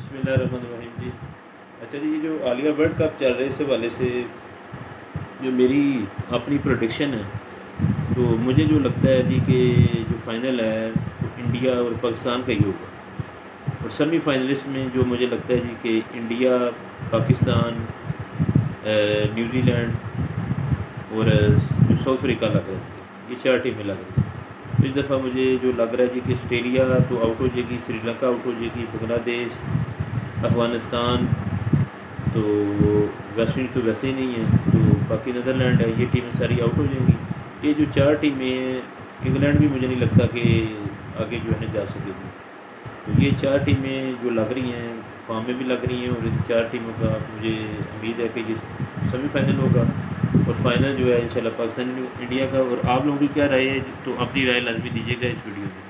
बिस्मिल्लाहिर्रहमानिर्रहीम जी। अच्छा जी, ये जो हालिया वर्ल्ड कप चल रहे है, इस हवाले से जो मेरी अपनी प्रोडिक्शन है, तो मुझे जो लगता है जी कि जो फ़ाइनल है वो इंडिया और पाकिस्तान का ही होगा। और सेमीफाइनलिस्ट में जो मुझे लगता है जी कि इंडिया, पाकिस्तान, न्यूजीलैंड और जो साउथ अफ्रीका लग रहा है, ये 4 टीमें लग रही हैं। तो इस दफ़ा मुझे जो लग रहा है जी कि ऑस्ट्रेलिया तो आउट हो जाएगी, श्रीलंका आउट हो जाएगी, बांग्लादेश, अफ़गानिस्तान, तो वेस्ट इंडीज़ तो वैसे ही नहीं है, तो बाकी नीदरलैंड है, ये टीमें सारी आउट हो जाएंगी। ये जो 4 टीमें हैं, इंग्लैंड भी मुझे नहीं लगता कि आगे जो है ना जा सकेगी। तो ये 4 टीमें जो लग रही हैं, फॉर्म में भी लग रही हैं, और इन 4 टीमों का मुझे उम्मीद है कि ये सेमीफाइनल होगा और फाइनल जो है इंशाल्लाह पाकिस्तान इंडिया का। और आप लोगों की क्या राय है, तो अपनी राय लाजमी दीजिएगा इस वीडियो में।